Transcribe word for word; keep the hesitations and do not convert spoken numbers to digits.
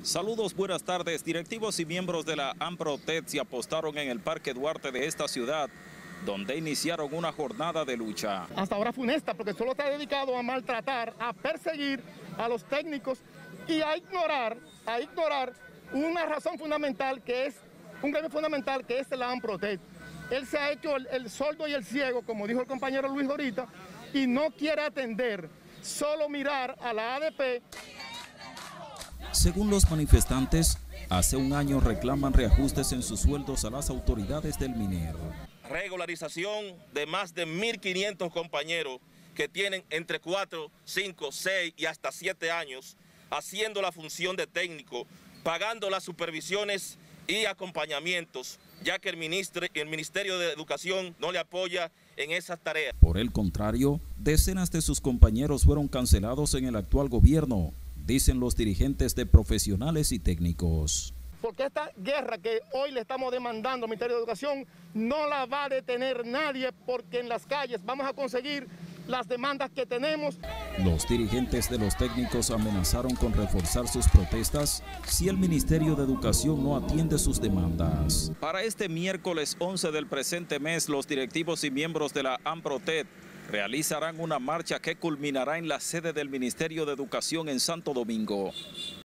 Saludos, buenas tardes. Directivos y miembros de la AMPROTEC se apostaron en el Parque Duarte de esta ciudad, donde iniciaron una jornada de lucha. Hasta ahora funesta, porque solo está dedicado a maltratar, a perseguir a los técnicos y a ignorar, a ignorar una razón fundamental que es, un gremio fundamental que es la AMPROTEC. Él se ha hecho el, el sordo y el ciego, como dijo el compañero Luis ahorita, y no quiere atender, solo mirar a la A D P. Según los manifestantes, hace un año reclaman reajustes en sus sueldos a las autoridades del MINER. Regularización de más de mil quinientos compañeros que tienen entre cuatro, cinco, seis y hasta siete años haciendo la función de técnico, pagando las supervisiones y acompañamientos, ya que el, ministro, el Ministerio de Educación no le apoya en esas tareas. Por el contrario, decenas de sus compañeros fueron cancelados en el actual gobierno, dicen los dirigentes de profesionales y técnicos. Porque esta guerra que hoy le estamos demandando al Ministerio de Educación no la va a detener nadie, porque en las calles vamos a conseguir las demandas que tenemos. Los dirigentes de los técnicos amenazaron con reforzar sus protestas si el Ministerio de Educación no atiende sus demandas. Para este miércoles once del presente mes, los directivos y miembros de la AMPROTEC realizarán una marcha que culminará en la sede del Ministerio de Educación en Santo Domingo.